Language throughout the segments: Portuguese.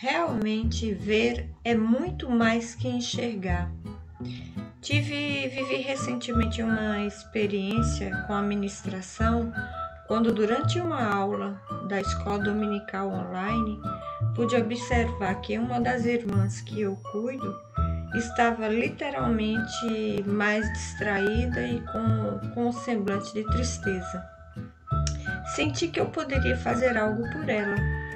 Realmente ver é muito mais que enxergar. Vivi recentemente uma experiência com a ministração, quando durante uma aula da escola dominical online, pude observar que uma das irmãs que eu cuido estava literalmente mais distraída e com um semblante de tristeza. Senti que eu poderia fazer algo por ela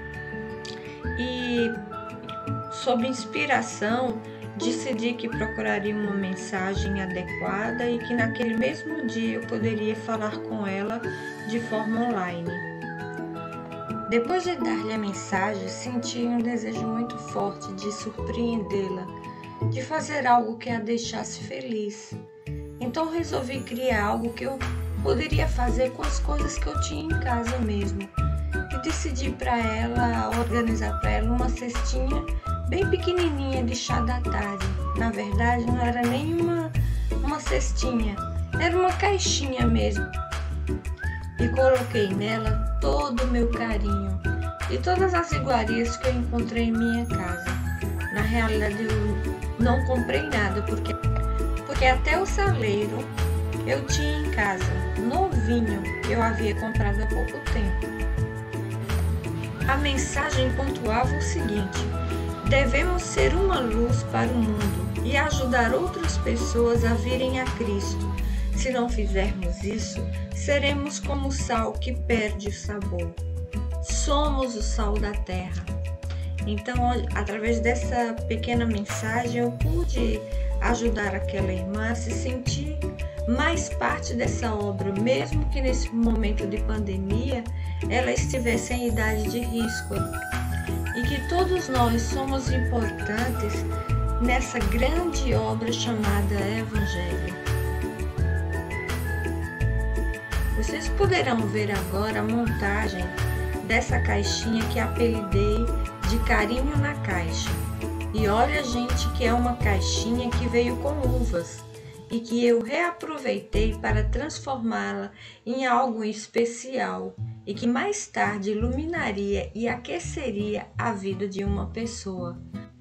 e, sob inspiração, decidi que procuraria uma mensagem adequada e que naquele mesmo dia eu poderia falar com ela de forma online. Depois de dar-lhe a mensagem, senti um desejo muito forte de surpreendê-la, de fazer algo que a deixasse feliz. Então resolvi criar algo que eu poderia fazer com as coisas que eu tinha em casa mesmo. E decidi organizar para ela uma cestinha bem pequenininha de chá da tarde. Na verdade, não era nem uma cestinha, era uma caixinha mesmo. E coloquei nela todo o meu carinho e todas as iguarias que eu encontrei em minha casa. Na realidade, eu não comprei nada, porque até o saleiro eu tinha em casa, novinho, eu havia comprado há pouco tempo. A mensagem pontuava o seguinte: devemos ser uma luz para o mundo e ajudar outras pessoas a virem a Cristo. Se não fizermos isso, seremos como o sal que perde o sabor. Somos o sal da terra. Então, através dessa pequena mensagem, eu pude ajudar aquela irmã a se sentir mais parte dessa obra, mesmo que nesse momento de pandemia ela estivesse em idade de risco. E que todos nós somos importantes nessa grande obra chamada Evangelho. Vocês poderão ver agora a montagem dessa caixinha que apelidei de Carinho na Caixa. E olha, gente, que é uma caixinha que veio com uvas e que eu reaproveitei para transformá-la em algo especial e que mais tarde iluminaria e aqueceria a vida de uma pessoa.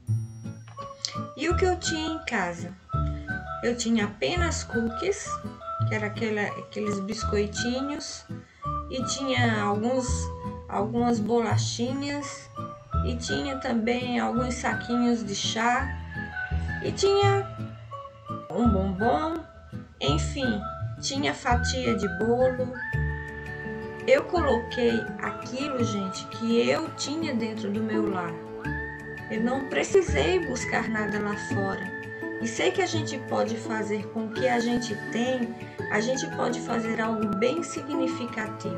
E o que eu tinha em casa? Eu tinha apenas cookies, que era aqueles biscoitinhos, e tinha algumas bolachinhas, e tinha também alguns saquinhos de chá, e tinha um bombom, enfim, tinha fatia de bolo. Eu coloquei aquilo, gente, que eu tinha dentro do meu lar. Eu não precisei buscar nada lá fora. E sei que a gente pode fazer com o que a gente tem, a gente pode fazer algo bem significativo.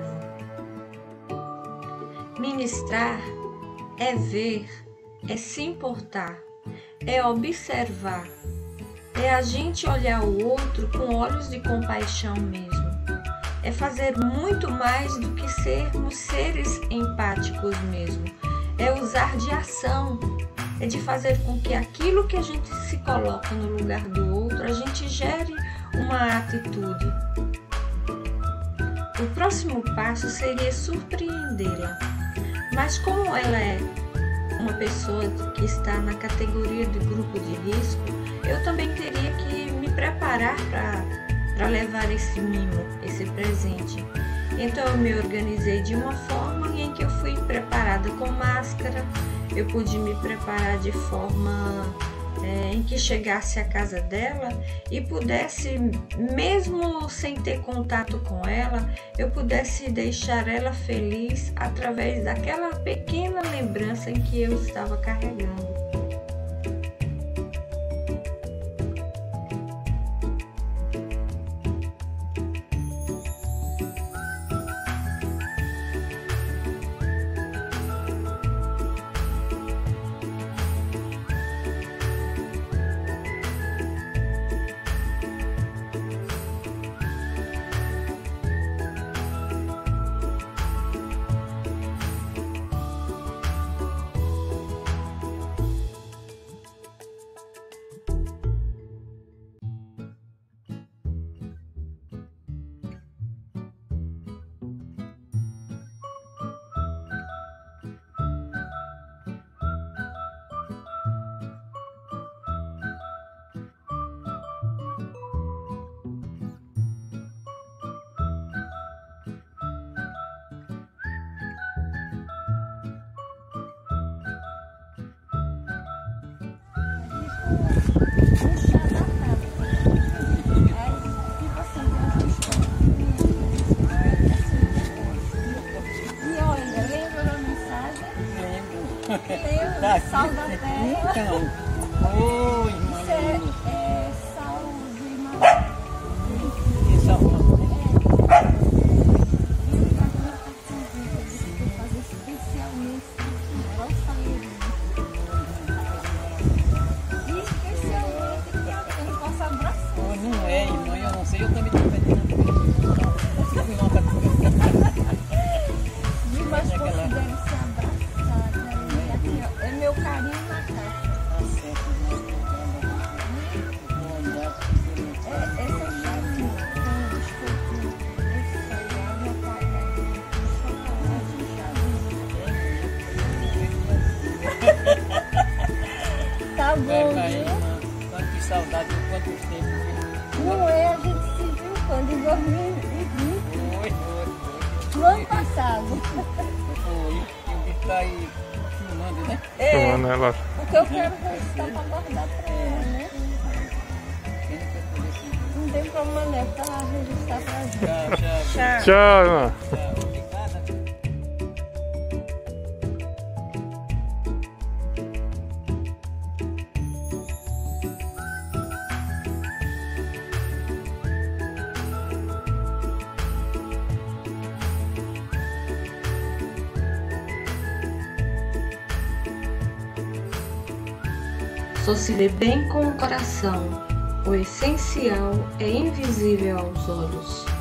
Ministrar é ver, é se importar, é observar, é a gente olhar o outro com olhos de compaixão mesmo. É fazer muito mais do que sermos seres empáticos mesmo. É usar de ação, é de fazer com que aquilo que a gente se coloca no lugar do outro, a gente gere uma atitude. O próximo passo seria surpreendê-la. Mas como ela é uma pessoa que está na categoria de grupo de risco, eu também teria que me preparar para levar esse mimo, esse presente. Então eu me organizei de uma forma em que eu fui preparada com máscara, eu pude me preparar de forma em que chegasse à casa dela e pudesse, mesmo sem ter contato com ela, eu pudesse deixar ela feliz através daquela pequena lembrança em que eu estava carregando. Um chá da casa. Aí, tipo assim, e olha, lembra da mensagem? Lembro. Tem o sal da terra. Então, oi, irmã. Isso é sal de maçã. Isso é uma... Não é, irmã, eu não sei, eu também estou vendendo. Mas considere se abraçada. Aqui, ó, é meu carinho na caixa. Essa aqui é a minha, com biscoitinho. Esse aí é a minha carne. Tá bom, viu? Quanto saudade, quanto tempo. Não é, a gente se viu quando? Em 2020. Foi. No ano passado. Foi. Eu vi que tá aí filmando, né? Filmando ela. Porque eu quero registrar pra guardar pra ele, né? Não tem problema, né? Pra registrar pra gente. Tchau. Tchau, irmã. Obrigada. Só se vê bem com o coração. O essencial é invisível aos olhos.